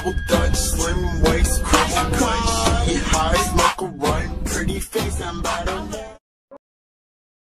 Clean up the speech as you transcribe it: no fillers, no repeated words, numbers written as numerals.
double dutch, slim waist, crush cut. He high, smoke a run, pretty face, I'm better.